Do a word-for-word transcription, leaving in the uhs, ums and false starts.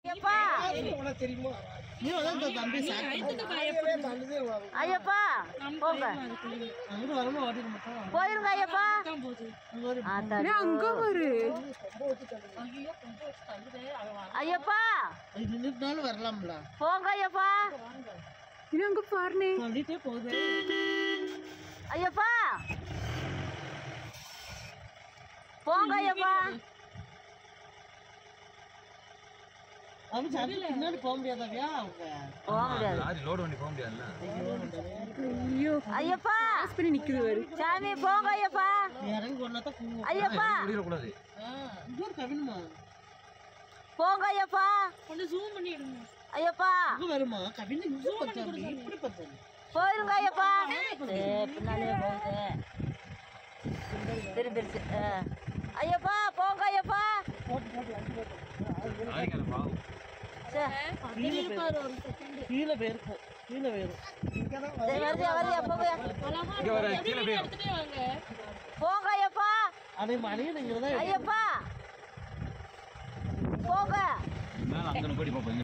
ஐயப்பா ஐயப்பா போங்க போயிருங்க ஐயப்பா அங்க வரு ஐயப்பா வரலாம்ல போங்க ஐயப்பா இது அங்க பாருனே சொல்லிட்டே போகுது ஐயப்பா போங்க ஐயப்பா அவன் சதுல பின்னாடி போக முடியாதவியா அவங்க போக முடியாது லாரி லோட் பண்ணி போக முடியாதுல்ல ஐயோ ஐயப்பா பாஸ் பண்ணி நிக்குது வரு சாமி போங்க ஐயப்பா இறங்கி ஒண்ணாதான் கூங்க ஐயப்பா குடிக்க கூடாது இது ஒரு கவினுமா போங்க ஐயப்பா கொஞ்சம் ஜூம் பண்ணி எடுங்க ஐயப்பா அங்க வருமா கவின் இங்க பத்தாது இப்படி பத்தாது போயிருங்க ஐயப்பா பின்னாலே போகுது திரும்பிடுச்சு ஐயப்பா போங்க ஐயப்பா கீழே போயிருக்கும் கீழே போயிரும் வருதியா வருதியா போங்க போங்க ஐயப்பா அதே மணியன் இங்கதான் ஐயப்பா போங்க அங்கே போய்